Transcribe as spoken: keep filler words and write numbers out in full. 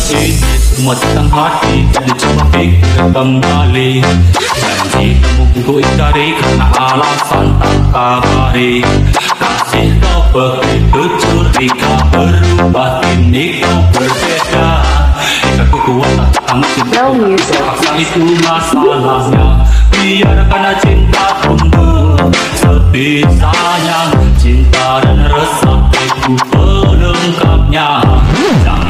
Ini semua tentang hati, jadi coba pikir kembali. Janji kamu ku ingkari karena alasan tak kabari. Kasih kau begitu curiga, berubah kini kau berbeda. Jika ku kuat tak akan cinta, paksa itu masalahnya. Biarkan cinta tumbuh sepi sayang, cinta dan resah itu pelengkapnya. Jangan